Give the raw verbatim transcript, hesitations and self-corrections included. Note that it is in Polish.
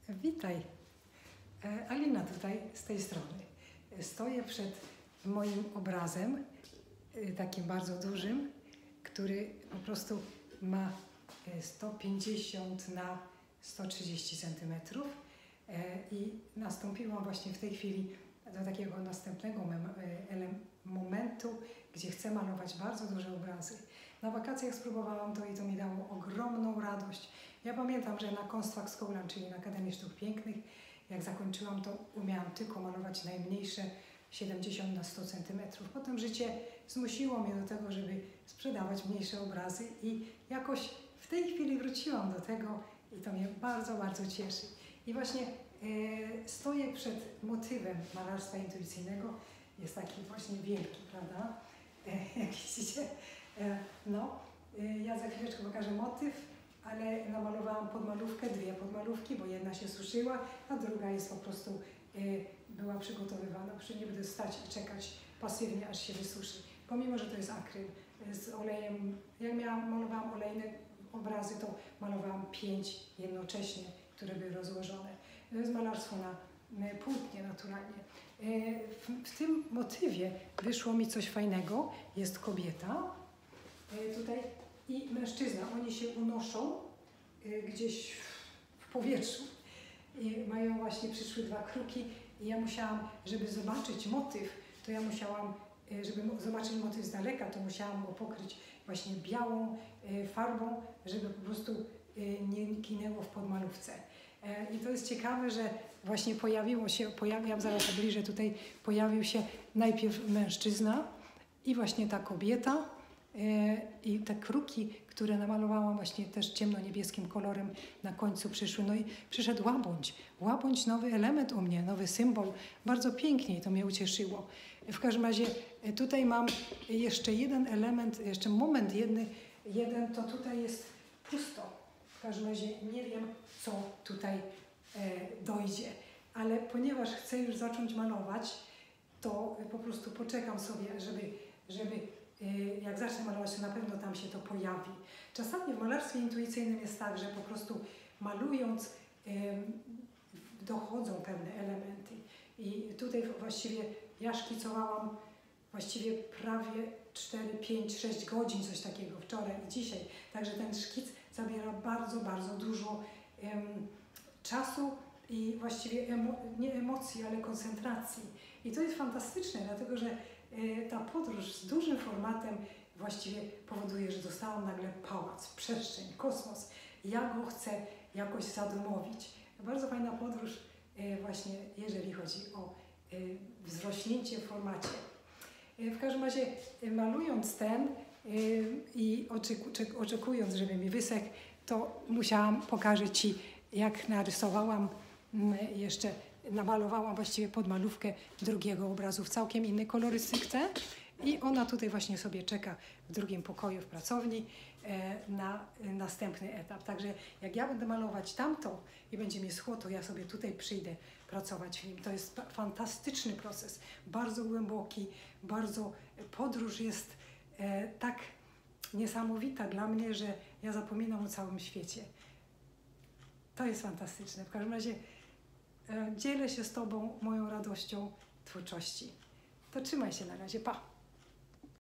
Witaj, Alina tutaj z tej strony. Stoję przed moim obrazem, takim bardzo dużym, który po prostu ma sto pięćdziesiąt na sto trzydzieści centymetrów i nastąpiłam właśnie w tej chwili do takiego następnego momentu, gdzie chcę malować bardzo duże obrazy. Na wakacjach spróbowałam to i to mi dało ogromną radość. Ja pamiętam, że na Konstfackskolan, czyli na Akademii Sztuk Pięknych, jak zakończyłam, to umiałam tylko malować najmniejsze siedemdziesiąt na sto centymetrów. Potem życie zmusiło mnie do tego, żeby sprzedawać mniejsze obrazy i jakoś w tej chwili wróciłam do tego i to mnie bardzo, bardzo cieszy. I właśnie e, stoję przed motywem malarstwa intuicyjnego. Jest taki właśnie wielki, prawda? E, jak widzicie. E, no, e, ja za chwileczkę pokażę motyw, ale namalowałam podmalówkę, dwie podmalówki, bo jedna się suszyła, a druga jest po prostu e, była przygotowywana. Przy nie będę stać i czekać pasywnie, aż się wysuszy. Pomimo, że to jest akryl z olejem. Jak miałam, malowałam olejne obrazy, to malowałam pięć jednocześnie, które były rozłożone. To jest malarstwo na płótnie naturalnie. W, w tym motywie wyszło mi coś fajnego. Jest kobieta tutaj i mężczyzna. Oni się unoszą gdzieś w powietrzu. I mają właśnie, przyszły dwa kruki i ja musiałam, żeby zobaczyć motyw, to ja musiałam, żeby zobaczyć motyw z daleka, to musiałam go pokryć właśnie białą farbą, żeby po prostu nie ginęło w podmalówce. I to jest ciekawe, że właśnie pojawiło się, pojawiam zaraz bliżej tutaj, pojawił się najpierw mężczyzna i właśnie ta kobieta i te kruki, które namalowałam właśnie też ciemno-niebieskim kolorem, na końcu przyszły. No i przyszedł łabędź. Łabędź, nowy element u mnie, nowy symbol. Bardzo pięknie i to mnie ucieszyło. W każdym razie tutaj mam jeszcze jeden element, jeszcze moment jedny, jeden, to tutaj jest pusto. W każdym razie nie wiem, co tutaj e, dojdzie. Ale ponieważ chcę już zacząć malować, to po prostu poczekam sobie, żeby, żeby e, jak zacznę malować, to na pewno tam się to pojawi. Czasami w malarstwie intuicyjnym jest tak, że po prostu malując e, dochodzą pewne elementy. I tutaj właściwie ja szkicowałam właściwie prawie cztery, pięć, sześć godzin, coś takiego, wczoraj i dzisiaj. Także ten szkic zabiera bardzo, bardzo dużo um, czasu i właściwie emo nie emocji, ale koncentracji. I to jest fantastyczne, dlatego że e, ta podróż z dużym formatem właściwie powoduje, że dostałam nagle pałac, przestrzeń, kosmos. Ja go chcę jakoś zadomowić. Bardzo fajna podróż e, właśnie, jeżeli chodzi o e, wzrośnięcie w formacie. E, w każdym razie e, malując ten, i oczekując, żeby mi wysechł, to musiałam pokazać Ci, jak narysowałam, jeszcze namalowałam właściwie podmalówkę drugiego obrazu w całkiem innej kolorystyce i ona tutaj właśnie sobie czeka w drugim pokoju w pracowni na następny etap. Także jak ja będę malować tamto i będzie mi schło, to ja sobie tutaj przyjdę pracować w nim. To jest fantastyczny proces, bardzo głęboki, bardzo podróż jest E, tak niesamowita dla mnie, że ja zapominam o całym świecie. To jest fantastyczne. W każdym razie e, dzielę się z Tobą moją radością twórczości. To trzymaj się na razie. Pa!